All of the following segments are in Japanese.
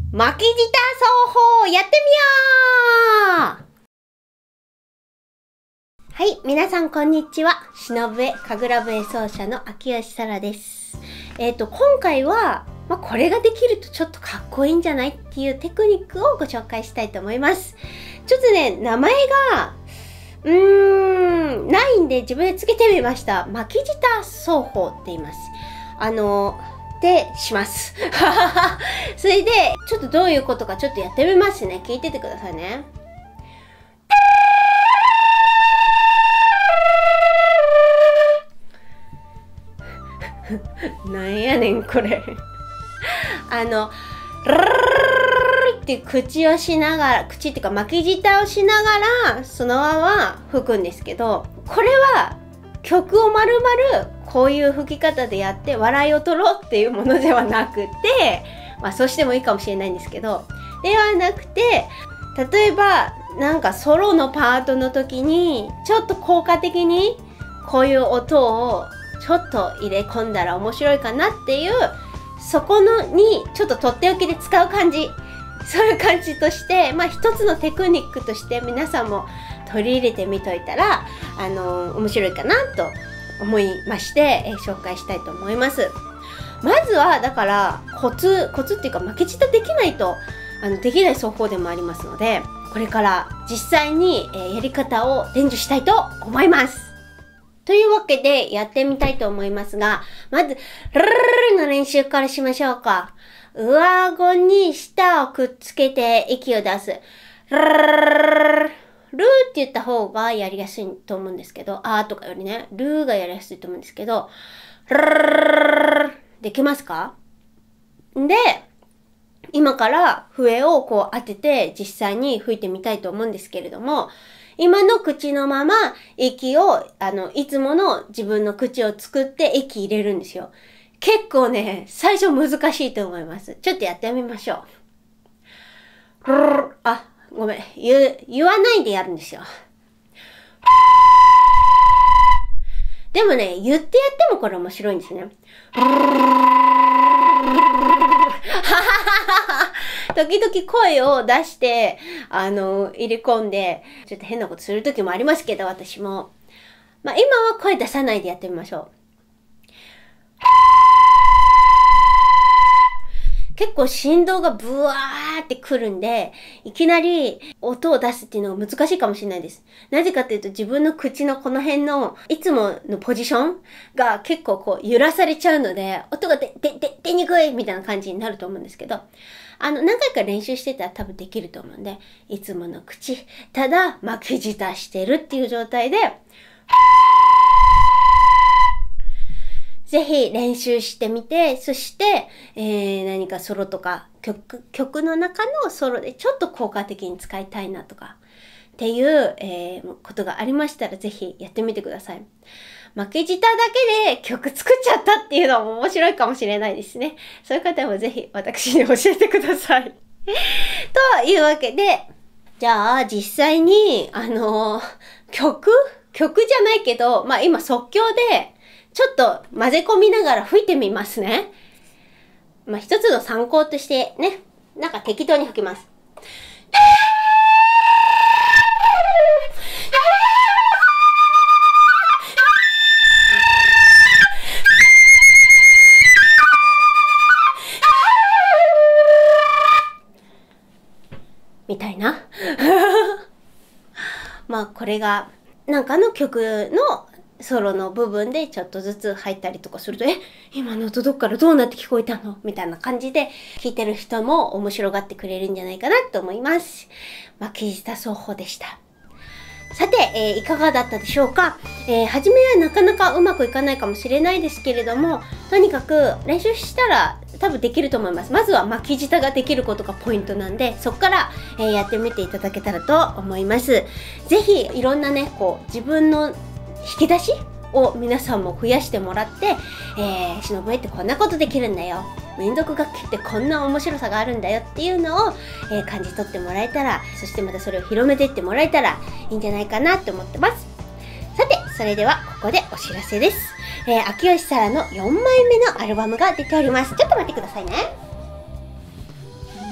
巻き舌奏法やってみよう。はい、皆さんこんにちは。忍笛、神楽笛奏者の秋吉沙羅です。今回は、これができるとちょっとかっこいいんじゃないっていうテクニックをご紹介したいと思います。ちょっとね、名前が、ないんで自分でつけてみました。巻き舌奏法って言います。します。それで、ちょっとどういうことかちょっとやってみますね。聞いててくださいね。なんやねん、これ。って口をしながら、口っていうか巻き舌をしながら、そのまま吹くんですけど、これは曲を丸々こういう吹き方でやって笑いを取ろうっていうものではなくて、そうしてもいいかもしれないんですけど、ではなくて、例えばなんかソロのパートの時にちょっと効果的にこういう音をちょっと入れ込んだら面白いかなっていう、そこにちょっととっておきで使う感じ、そういう感じとして、一つのテクニックとして皆さんも取り入れてみといたら面白いかなと思いまして、紹介したいと思います。まずはだからコツっていうか、巻き舌できないとできない奏法でもありますので、これから実際に、やり方を伝授したいと思います。というわけでやってみたいと思いますが、まずルルルの練習からしましょうか。上顎に舌をくっつけて息を出す。ルーって言った方がやりやすいと思うんですけど、あーとかよりね、ルーがやりやすいと思うんですけど、できますか？で、今から笛をこう当てて実際に吹いてみたいと思うんですけれども、今の口のまま息を、いつもの自分の口を作って息入れるんですよ。結構ね、最初難しいと思います。ちょっとやってみましょう。ごめん。言わないでやるんですよ。でもね、言ってやってもこれ面白いんですね。時々声を出して、入れ込んで、ちょっと変なことする時もありますけど、私も。今は声出さないでやってみましょう。結構振動がブワーってくるんで、いきなり音を出すっていうのが難しいかもしれないです。なぜかというと、自分の口のこの辺のいつものポジションが結構こう揺らされちゃうので、音が出にくいみたいな感じになると思うんですけど、何回か練習してたら多分できると思うんで、いつもの口、ただ巻き舌してるっていう状態で、ぜひ練習してみて、そして、何かソロとか曲の中のソロでちょっと効果的に使いたいなとかっていう、ことがありましたらぜひやってみてください。巻き舌だけで曲作っちゃったっていうのも面白いかもしれないですね。そういう方もぜひ私に教えてください。というわけで、じゃあ実際に曲じゃないけど、今即興でちょっと混ぜ込みながら吹いてみますね。一つの参考としてね、なんか適当に吹きます。みたいな。これがなんかの曲のソロの部分でちょっとずつ入ったりとかすると、今の音どっからどうなって聞こえたのみたいな感じで聞いてる人も面白がってくれるんじゃないかなと思います。巻き舌奏法でした。さて、いかがだったでしょうか？初めはなかなかうまくいかないかもしれないですけれども、とにかく練習したら多分できると思います。まずは巻き舌ができることがポイントなんで、そこから、やってみていただけたらと思います。ぜひいろんなね、自分の引き出しを皆さんも増やしてもらって、忍笛ってこんなことできるんだよ、民族楽器ってこんな面白さがあるんだよっていうのを、感じ取ってもらえたら、そしてまたそれを広めていってもらえたらいいんじゃないかなと思ってます。さて、それではここでお知らせです。秋吉沙羅の4枚目のアルバムが出ております。ちょっと待ってくださいね。なんでこ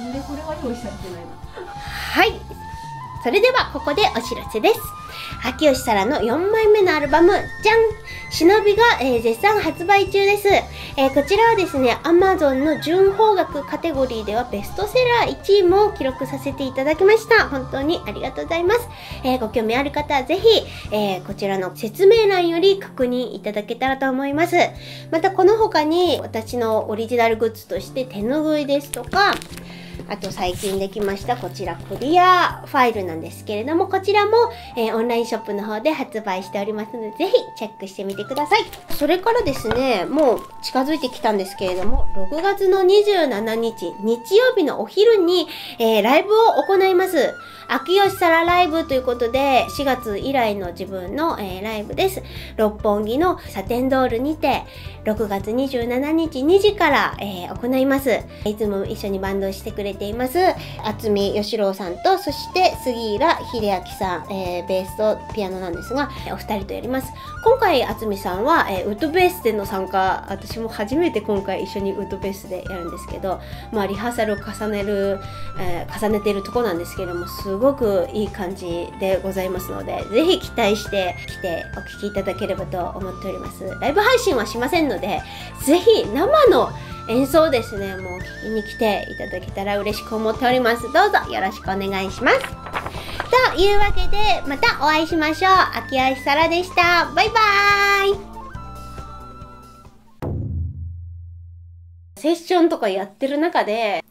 は用意されてないの。 はい。それではここでお知らせです。秋吉沙羅の4枚目のアルバム、じゃん、忍びが、絶賛発売中です。こちらはですね、Amazon の純邦楽カテゴリーではベストセラー1位も記録させていただきました。本当にありがとうございます。ご興味ある方はぜひ、こちらの説明欄より確認いただけたらと思います。またこの他に私のオリジナルグッズとして手ぬぐいですとか、あと最近できましたこちらクリアファイルなんですけれども、こちらも、オンラインショップの方で発売しておりますので、ぜひチェックしてみてください。それからですね、もう近づいてきたんですけれども、6月の27日、日曜日のお昼に、ライブを行います。秋吉沙羅ライブということで、4月以来の自分の、ライブです。六本木のサテンドールにて、6月27日2時から、行います。いつも一緒にバンドをしてくれています、渥美義郎さんと、そして杉浦秀明さん、ベースとピアノなんですが、お二人とやります。今回、渥美さんは、ウッドベースでの参加、私も初めて今回一緒にウッドベースでやるんですけど、まあ、リハーサルを重ねているところなんですけれども、すごくいい感じでございますので、ぜひ期待して来てお聴きいただければと思っております。ライブ配信はしませんので、ぜひ生の演奏をですね、もう聞きに来ていただけたら嬉しく思っております。どうぞよろしくお願いします。というわけで、またお会いしましょう。秋吉沙羅でした。バイバーイ。セッションとかやってる中で、